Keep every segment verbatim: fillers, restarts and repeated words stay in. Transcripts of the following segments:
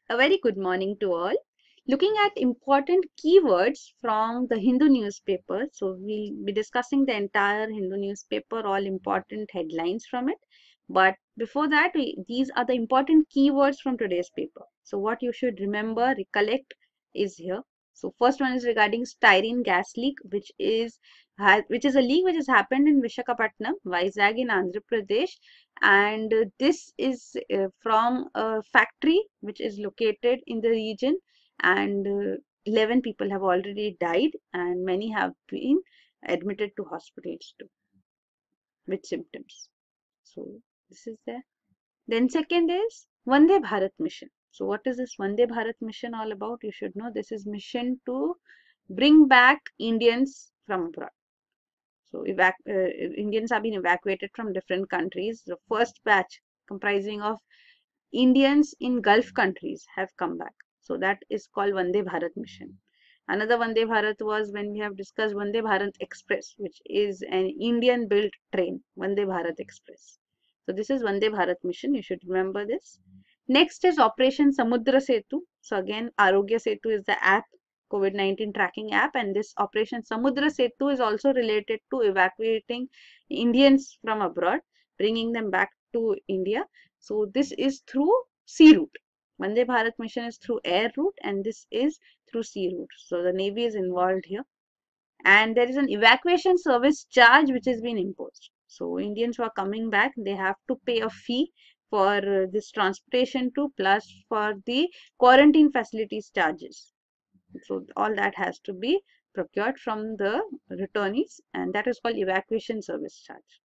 A very good morning to all. Looking at important keywords from the Hindu newspaper. So we'll be discussing the entire Hindu newspaper, all important headlines from it. But before that, we, these are the important keywords from today's paper. So what you should remember, recollect is here. So first one is regarding styrene gas leak, which is has, which is a leak which has happened in Visakhapatnam, Vizag in Andhra Pradesh, and uh, this is uh, from a factory which is located in the region, and uh, eleven people have already died and many have been admitted to hospitals too with symptoms. So this is there. Then second is Vande Bharat mission. So what is this Vande Bharat mission all about? You should know this is mission to bring back Indians from abroad. So evac uh, Indians have been evacuated from different countries. The first batch comprising of Indians in Gulf countries have come back. So that is called Vande Bharat mission. Another Vande Bharat was when we have discussed Vande Bharat Express, which is an Indian built train, Vande Bharat Express. So this is Vande Bharat mission. You should remember this. Next is Operation Samudra Setu. So again, Arogya Setu is the app, COVID nineteen tracking app, and this Operation Samudra Setu is also related to evacuating Indians from abroad, bringing them back to India. So this is through sea route. Vande Bharat mission is through air route and this is through sea route. So the Navy is involved here. And there is an evacuation service charge which has been imposed. So Indians who are coming back, they have to pay a fee for uh, this transportation too, plus for the quarantine facilities charges. So all that has to be procured from the returnees, and that is called evacuation service charge.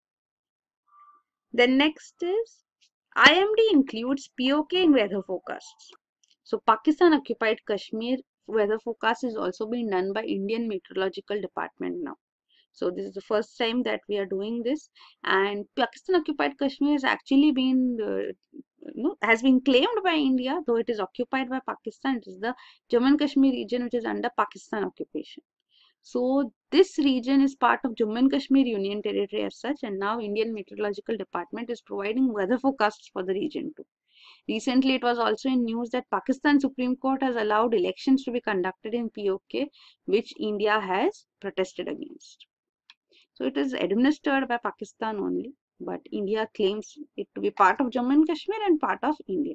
Then next is I M D includes P O K in weather forecasts. So Pakistan occupied Kashmir weather forecast is also being done by Indian Meteorological Department now. So this is the first time that we are doing this, and Pakistan occupied Kashmir has actually been uh, you know, has been claimed by India, though it is occupied by Pakistan. It is the Jammu and Kashmir region which is under Pakistan occupation. So this region is part of Jammu and Kashmir Union Territory as such, and now Indian Meteorological Department is providing weather forecasts for the region too. Recently, it was also in news that Pakistan Supreme Court has allowed elections to be conducted in P O K, which India has protested against. So it is administered by Pakistan only, but India claims it to be part of Jammu and Kashmir and part of India.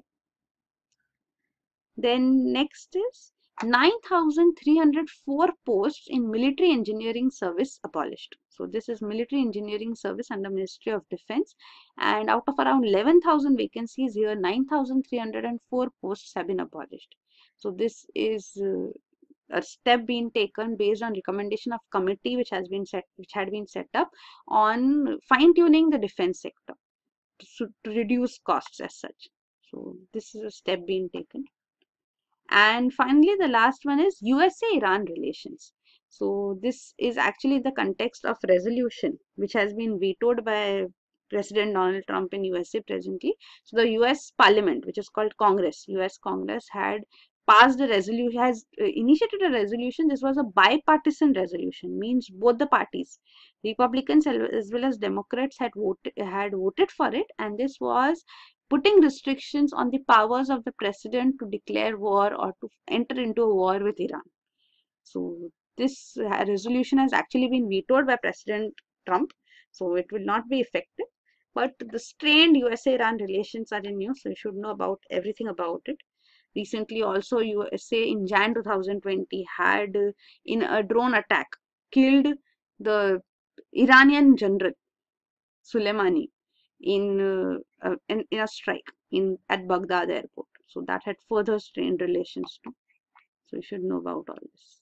Then next is nine thousand three hundred four posts in military engineering service abolished. So this is military engineering service under Ministry of Defense, and out of around eleven thousand vacancies here, nine thousand three hundred four posts have been abolished. So this is uh, a step being taken based on recommendation of committee which has been set which had been set up on fine tuning the defense sector to, to reduce costs as such. So this is a step being taken. And finally, the last one is U S A Iran relations. So this is actually the context of resolution which has been vetoed by President Donald Trump in U S A presently. So the U S Parliament, which is called Congress, U S Congress had passed a resolution, has uh, initiated a resolution. This was a bipartisan resolution, means both the parties, Republicans as well as Democrats, had voted had voted for it, and this was putting restrictions on the powers of the president to declare war or to enter into a war with Iran. So this uh, resolution has actually been vetoed by President Trump, so it will not be effective. But the strained U S A Iran relations are in news, so you should know about everything about it. Recently also U S A in January two thousand twenty had uh, in a drone attack killed the Iranian general Soleimani in, uh, uh, in in a strike in at Baghdad airport. So that had further strained relations too. So you should know about all this.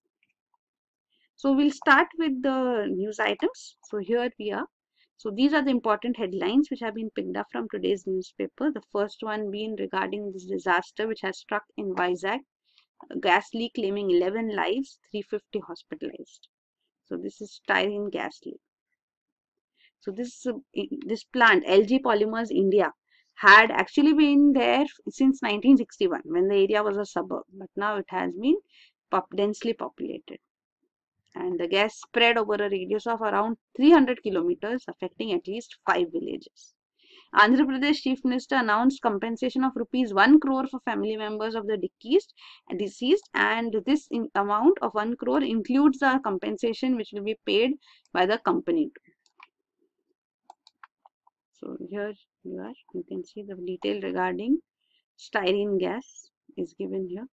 So we'll start with the news items. So here we are. So these are the important headlines which have been picked up from today's newspaper. The first one being regarding this disaster which has struck in Vizag. A gas leak claiming eleven lives, three hundred fifty hospitalized. So this is styrene gas leak. So this uh, this plant, L G Polymers India, had actually been there since nineteen sixty-one when the area was a suburb, but now it has been pop densely populated. And the gas spread over a radius of around three hundred kilometers, affecting at least five villages. Andhra Pradesh Chief Minister announced compensation of rupees one crore for family members of the deceased, deceased and this in amount of one crore includes the compensation which will be paid by the company. So here you are, you can see the detail regarding styrene gas is given here.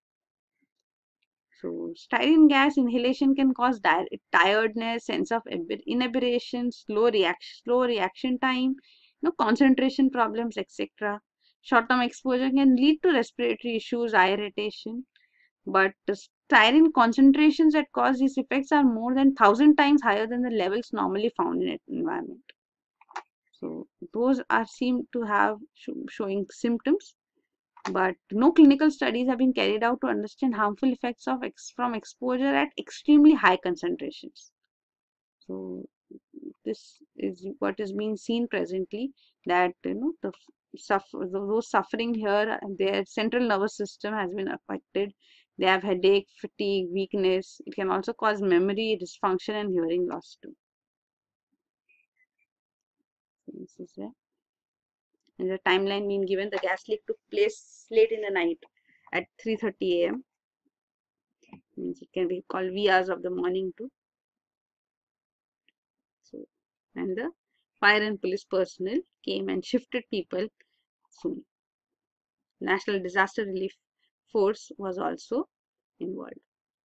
So styrene gas inhalation can cause tiredness, sense of inebriation, slow reaction, slow reaction time, you know, concentration problems, et cetera. Short-term exposure can lead to respiratory issues, eye irritation. But the styrene concentrations that cause these effects are more than thousand times higher than the levels normally found in an environment. So those are seem to have sh showing symptoms, but no clinical studies have been carried out to understand harmful effects of ex from exposure at extremely high concentrations. So this is what is being seen presently, that you know the suffer those suffering here, their central nervous system has been affected. They have headache, fatigue, weakness. It can also cause memory dysfunction and hearing loss too. So this is there. And the timeline being given, the gas leak took place late in the night at three thirty A M Means it can be called wee hours of the morning too. So, and the fire and police personnel came and shifted people soon. National Disaster Relief Force was also involved.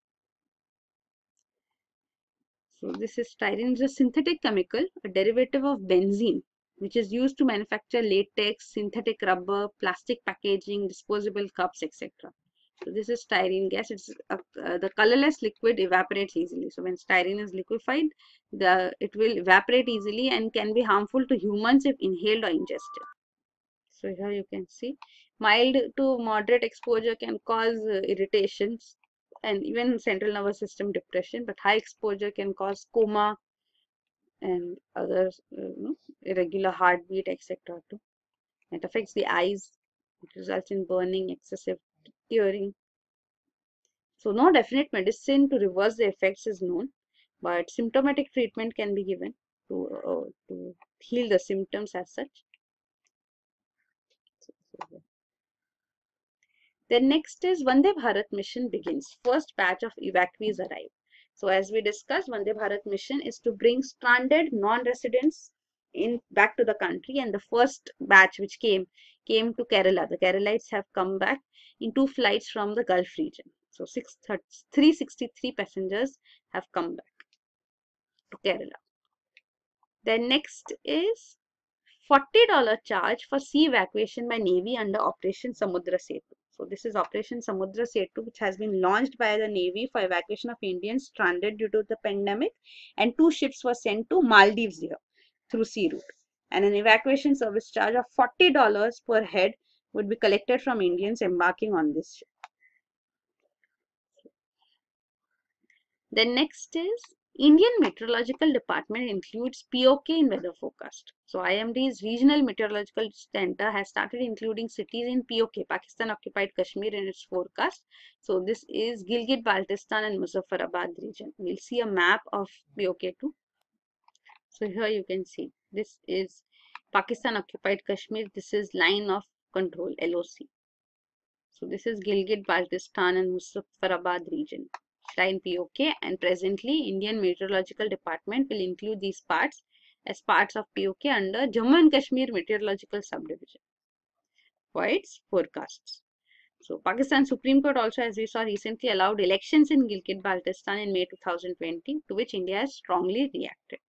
So this is styrene, is a synthetic chemical, a derivative of benzene, which is used to manufacture latex, synthetic rubber, plastic packaging, disposable cups, et cetera. So this is styrene gas. It's a, uh, the colorless liquid evaporates easily. So when styrene is liquefied, the it will evaporate easily and can be harmful to humans if inhaled or ingested. So here you can see mild to moderate exposure can cause uh, irritations and even central nervous system depression, but high exposure can cause coma and other uh, you know, irregular heartbeat, et cetera too. It affects the eyes. It results in burning, excessive tearing. So no definite medicine to reverse the effects is known, but symptomatic treatment can be given to, uh, to heal the symptoms as such. Then next is Vande Bharat mission begins. First batch of evacuees arrive. So as we discussed, Vande Bharat mission is to bring stranded non-residents in back to the country, and the first batch which came came to Kerala. The Keralites have come back in two flights from the Gulf region. So three hundred sixty-three passengers have come back to Kerala. Then next is forty dollar charge for sea evacuation by Navy under Operation Samudra Setu. So this is Operation Samudra Setu, which has been launched by the Navy for evacuation of Indians stranded due to the pandemic, and two ships were sent to Maldives here through sea route. And an evacuation service charge of forty dollars per head would be collected from Indians embarking on this ship. Then next is Indian Meteorological Department includes P O K in weather forecast. So I M D's Regional Meteorological Center has started including cities in P O K, Pakistan Occupied Kashmir, in its forecast. So this is Gilgit-Baltistan and Muzaffarabad region. We'll see a map of P O K too. So here you can see this is Pakistan Occupied Kashmir. This is line of control, L O C. So this is Gilgit-Baltistan and Muzaffarabad region. Line P O K, and presently Indian Meteorological Department will include these parts as parts of P O K under Jammu and Kashmir Meteorological Subdivision for its forecasts. So Pakistan Supreme Court also, as we saw recently, allowed elections in Gilgit-Baltistan in May two thousand twenty, to which India has strongly reacted.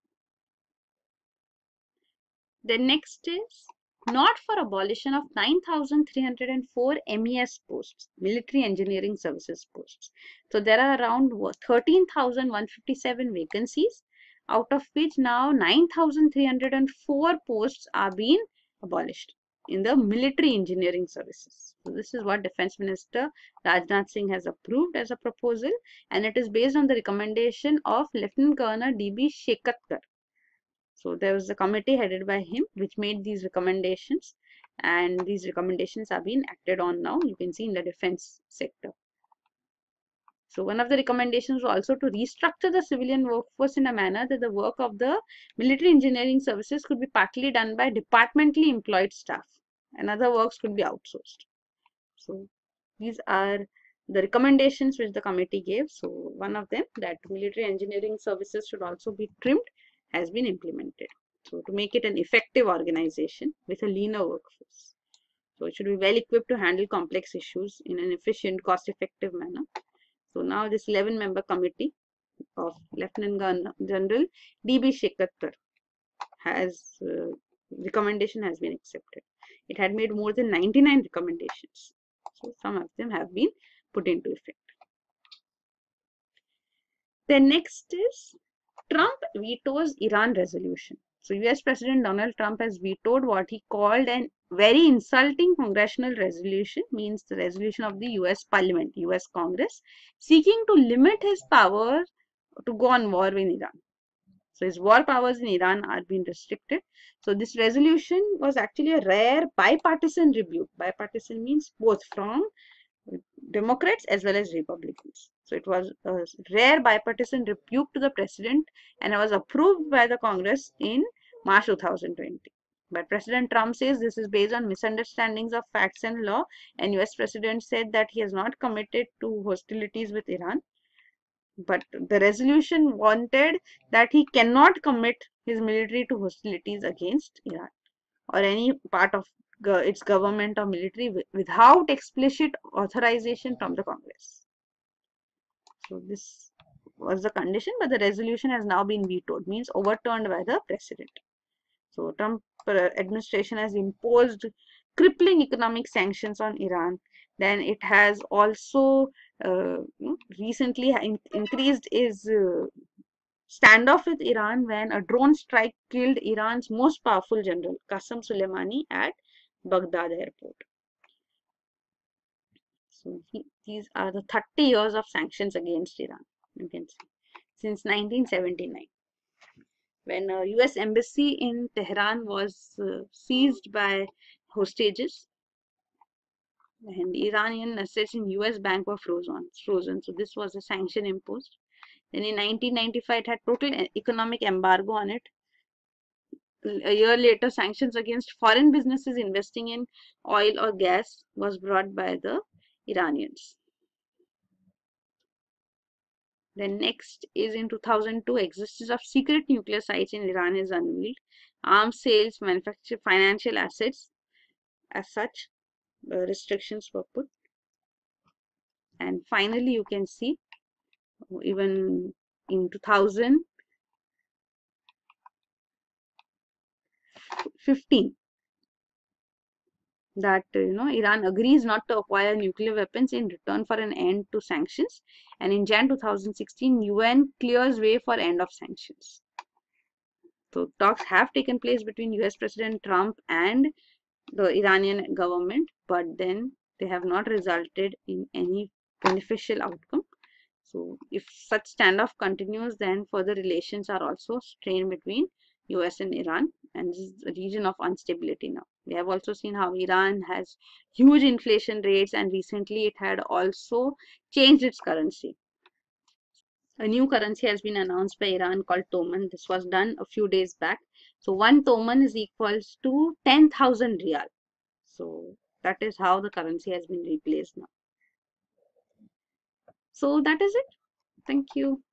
Then next is not for abolition of nine thousand three hundred four M E S posts, military engineering services posts. So there are around thirteen thousand one hundred fifty-seven vacancies, out of which now nine thousand three hundred four posts are being abolished in the military engineering services. So this is what Defense Minister Rajnath Singh has approved as a proposal, and it is based on the recommendation of Lieutenant Governor D B Shekatkar. So there was a committee headed by him which made these recommendations, and these recommendations are being acted on now. You can see in the defense sector. So one of the recommendations was also to restructure the civilian workforce in a manner that the work of the military engineering services could be partly done by departmentally employed staff and other works could be outsourced. So these are the recommendations which the committee gave. So one of them, that military engineering services should also be trimmed, has been implemented. So to make it an effective organization with a leaner workforce. So it should be well equipped to handle complex issues in an efficient, cost-effective manner. So now this eleven member committee of Lieutenant General D B Shekatkar has uh, recommendation has been accepted. It had made more than ninety-nine recommendations. So some of them have been put into effect. The next is Trump vetoes Iran resolution. So U S President Donald Trump has vetoed what he called an very insulting congressional resolution, means the resolution of the U S Parliament, U S Congress, seeking to limit his power to go on war in Iran. So his war powers in Iran are being restricted. So this resolution was actually a rare bipartisan rebuke. Bipartisan means both from Democrats as well as Republicans. So it was a rare bipartisan rebuke to the president and it was approved by the Congress in March two thousand twenty. But President Trump says this is based on misunderstandings of facts and law, and U S President said that he has not committed to hostilities with Iran. But the resolution wanted that he cannot commit his military to hostilities against Iran or any part of its government or military without explicit authorization from the Congress. So this was the condition, but the resolution has now been vetoed, means overturned by the president. So Trump administration has imposed crippling economic sanctions on Iran. Then it has also uh, recently in increased its uh, standoff with Iran when a drone strike killed Iran's most powerful general, Qasem Soleimani, at Baghdad airport. So he, these are the thirty years of sanctions against Iran, you can see, since nineteen seventy-nine. When a U S embassy in Tehran was uh, seized by hostages, and Iranian assets in U S bank were frozen. frozen. So this was a sanction imposed. Then in nineteen ninety-five, it had total economic embargo on it. A year later, sanctions against foreign businesses investing in oil or gas was brought by the Iranians. Then next is in two thousand two, existence of secret nuclear sites in Iran is unveiled. Arms sales, manufacture, financial assets, as such, uh, restrictions were put. And finally, you can see even in two thousand fifteen that uh, you know Iran agrees not to acquire nuclear weapons in return for an end to sanctions, and in January two thousand sixteen U N clears way for end of sanctions. So talks have taken place between U S President Trump and the Iranian government, but then they have not resulted in any beneficial outcome. So if such standoff continues, then further relations are also strained between U S and Iran, and this is a region of instability now. We have also seen how Iran has huge inflation rates, and recently it had also changed its currency. A new currency has been announced by Iran called Toman. This was done a few days back. So one Toman is equals to ten thousand Riyal. So that is how the currency has been replaced now. So that is it. Thank you.